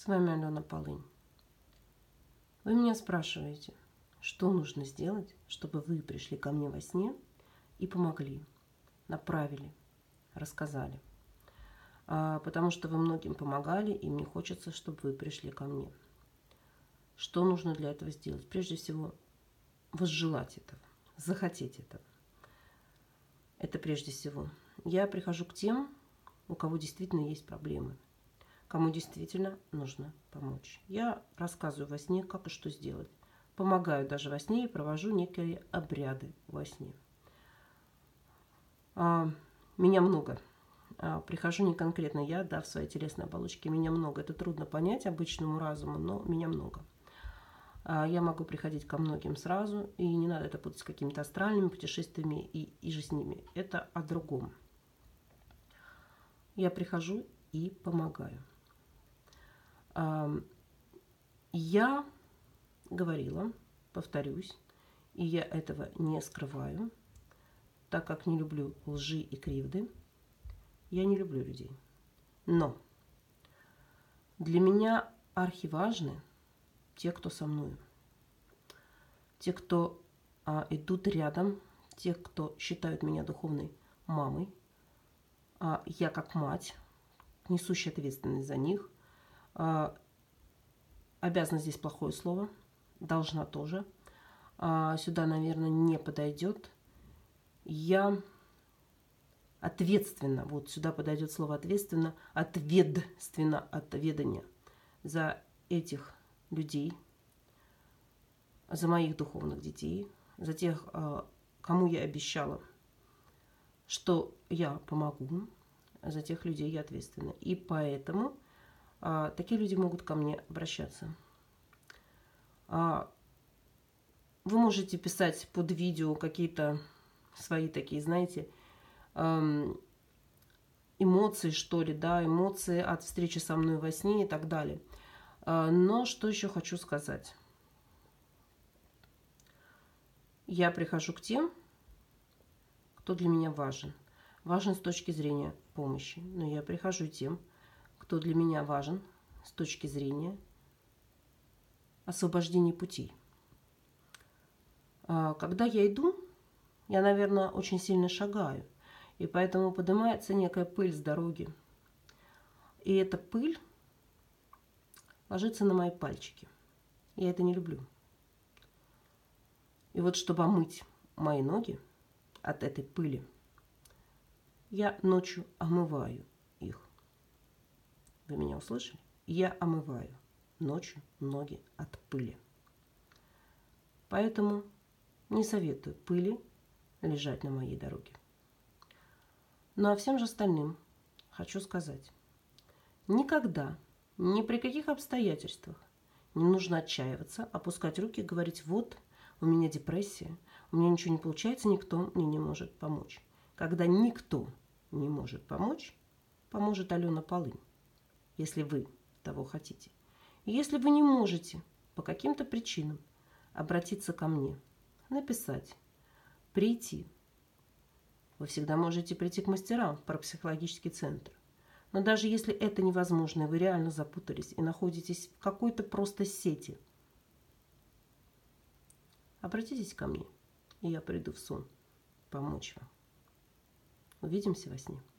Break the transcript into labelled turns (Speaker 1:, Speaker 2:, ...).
Speaker 1: С вами Алена Полынь. Вы меня спрашиваете, что нужно сделать, чтобы вы пришли ко мне во сне и помогли, направили, рассказали. Потому что вы многим помогали, и мне хочется, чтобы вы пришли ко мне. Что нужно для этого сделать? Прежде всего, возжелать этого, захотеть этого. Это прежде всего. Я прихожу к тем, у кого действительно есть проблемы, кому действительно нужно помочь. Я рассказываю во сне, как и что сделать. Помогаю даже во сне и провожу некие обряды во сне. Меня много. Прихожу не конкретно я, в своей телесной оболочке. Меня много. Это трудно понять обычному разуму, но меня много. Я могу приходить ко многим сразу, и не надо это путать с какими-то астральными путешествиями и же с ними. Это о другом. Я прихожу и помогаю. Я говорила, повторюсь, и я этого не скрываю, так как не люблю лжи и кривды. Я не люблю людей. Но для меня архиважны те, кто со мной. Те, кто идут рядом, те, кто считают меня духовной мамой. Я как мать, несущая ответственность за них. Обязана здесь плохое слово, должна тоже. Сюда, наверное, не подойдет. Я ответственно, вот сюда подойдет слово ответственно, ответственно от ведания за этих людей, за моих духовных детей, за тех, кому я обещала, что я помогу, за тех людей я ответственна. И поэтому такие люди могут ко мне обращаться. Вы можете писать под видео какие-то свои такие, знаете, эмоции, что ли, да, эмоции от встречи со мной во сне и так далее. Но что еще хочу сказать? Я прихожу к тем, кто для меня важен. Важен с точки зрения помощи. Но я прихожу к тем, кто для меня важен с точки зрения освобождения путей. Когда я иду, я, наверное, очень сильно шагаю. И поэтому поднимается некая пыль с дороги. И эта пыль ложится на мои пальчики. Я это не люблю. И вот чтобы омыть мои ноги от этой пыли, я ночью омываю их. Вы меня услышали? Я омываю ночью ноги от пыли. Поэтому не советую пыли лежать на моей дороге. Ну а всем же остальным хочу сказать. Никогда, ни при каких обстоятельствах не нужно отчаиваться, опускать руки и говорить: вот, у меня депрессия, у меня ничего не получается, никто мне не может помочь. Когда никто не может помочь, поможет Алена Полынь, если вы того хотите. И если вы не можете по каким-то причинам обратиться ко мне, написать, прийти, вы всегда можете прийти к мастерам в парапсихологический центр. Но даже если это невозможно, и вы реально запутались и находитесь в какой-то просто сети, обратитесь ко мне, и я приду в сон помочь вам. Увидимся во сне.